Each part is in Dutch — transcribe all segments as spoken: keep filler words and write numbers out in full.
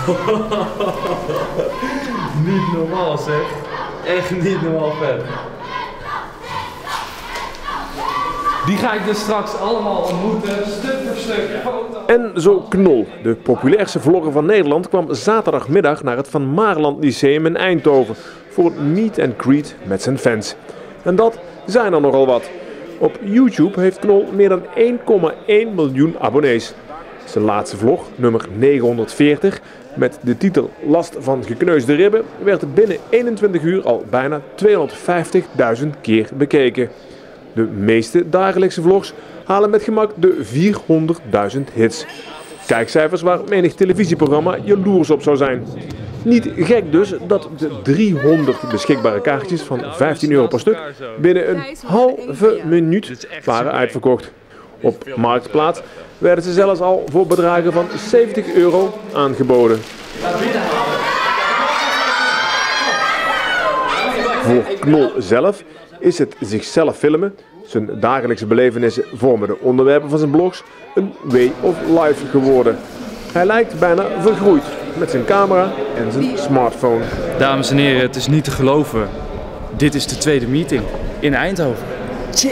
Niet normaal zeg. Echt niet normaal vet. Die ga ik dus straks allemaal ontmoeten, stuk voor stuk. Enzo Knol, de populairste vlogger van Nederland, kwam zaterdagmiddag naar het Van Maarland Lyceum in Eindhoven voor een meet and greet met zijn fans. En dat zijn er nogal wat. Op YouTube heeft Knol meer dan één komma één miljoen abonnees. Zijn laatste vlog, nummer negenhonderdveertig, met de titel Last van gekneusde ribben, werd binnen eenentwintig uur al bijna tweehonderdvijftigduizend keer bekeken. De meeste dagelijkse vlogs halen met gemak de vierhonderdduizend hits. Kijkcijfers waar menig televisieprogramma jaloers op zou zijn. Niet gek dus dat de driehonderd beschikbare kaartjes van vijftien euro per stuk binnen een halve minuut waren uitverkocht. Op Marktplaats werden ze zelfs al voor bedragen van zeventig euro aangeboden. Voor Knol zelf is het zichzelf filmen, zijn dagelijkse belevenissen vormen de onderwerpen van zijn blogs, een way of life geworden. Hij lijkt bijna vergroeid met zijn camera en zijn smartphone. Dames en heren, het is niet te geloven. Dit is de tweede meeting in Eindhoven. Yeah.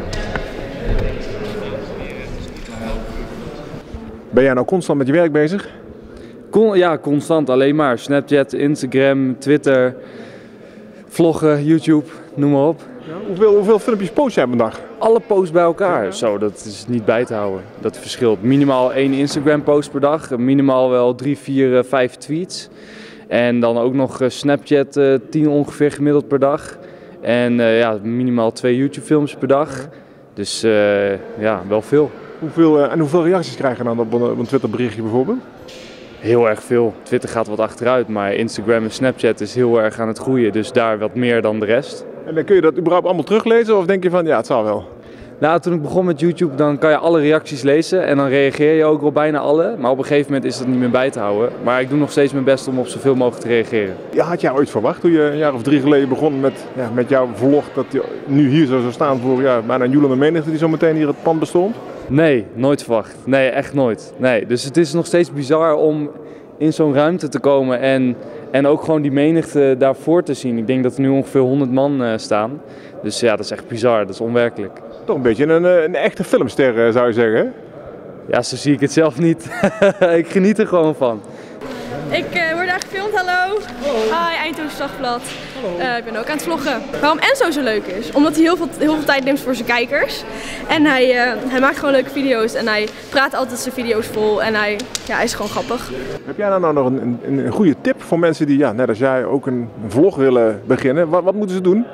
Ben jij nou constant met je werk bezig? Con ja, constant. Alleen maar. Snapchat, Instagram, Twitter, vloggen, YouTube, noem maar op. Ja, hoeveel, hoeveel filmpjes post jij per dag? Alle posts bij elkaar. Zo, dat is niet bij te houden. Dat verschilt. Minimaal één Instagram post per dag. Minimaal wel drie, vier, vijf tweets. En dan ook nog Snapchat uh, tien ongeveer gemiddeld per dag. En uh, ja, minimaal twee YouTube films per dag. Dus uh, ja, wel veel. Hoeveel, uh, en hoeveel reacties krijg je dan op een, op een Twitter berichtje bijvoorbeeld? Heel erg veel. Twitter gaat wat achteruit, maar Instagram en Snapchat is heel erg aan het groeien. Dus daar wat meer dan de rest. En dan kun je dat überhaupt allemaal teruglezen of denk je van ja, het zal wel? Nou, toen ik begon met YouTube, dan kan je alle reacties lezen en dan reageer je ook op bijna alle. Maar op een gegeven moment is dat niet meer bij te houden. Maar ik doe nog steeds mijn best om op zoveel mogelijk te reageren. Ja, had jij ooit verwacht toen je een jaar of drie geleden begon met, ja, met jouw vlog dat je nu hier zo zou staan voor ja, bijna een joelende menigte die zo meteen hier het pand bestond? Nee, nooit verwacht. Nee, echt nooit. Nee. Dus het is nog steeds bizar om in zo'n ruimte te komen en, en ook gewoon die menigte daarvoor te zien. Ik denk dat er nu ongeveer honderd man uh, staan. Dus ja, dat is echt bizar. Dat is onwerkelijk. Toch een beetje een, een echte filmster zou je zeggen, hè? Ja, zo zie ik het zelf niet. Ik geniet er gewoon van. Ik uh, word daar gefilmd, hallo. Hallo. Hi, Eindhoven Dagblad. Uh, ik ben ook aan het vloggen. Waarom Enzo zo leuk is? Omdat hij heel veel, heel veel tijd neemt voor zijn kijkers. En hij, uh, hij maakt gewoon leuke video's en hij praat altijd zijn video's vol en hij, ja, hij is gewoon grappig. Heb jij nou nog een, een, een goede tip voor mensen die, ja, net als jij, ook een vlog willen beginnen? Wat, wat moeten ze doen?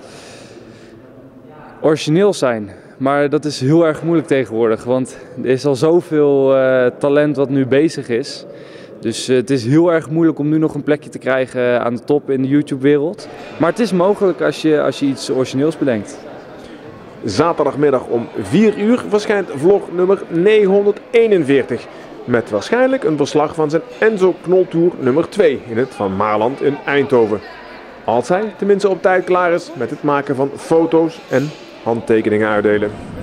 Origineel zijn. Maar dat is heel erg moeilijk tegenwoordig, want er is al zoveel uh, talent wat nu bezig is. Dus uh, het is heel erg moeilijk om nu nog een plekje te krijgen aan de top in de YouTube-wereld. Maar het is mogelijk als je, als je iets origineels bedenkt. Zaterdagmiddag om vier uur verschijnt vlog nummer negenhonderdeenenveertig. Met waarschijnlijk een verslag van zijn Enzo Knol Tour nummer twee in het Van Maarland in Eindhoven. Als hij tenminste op tijd klaar is met het maken van foto's en handtekeningen uitdelen.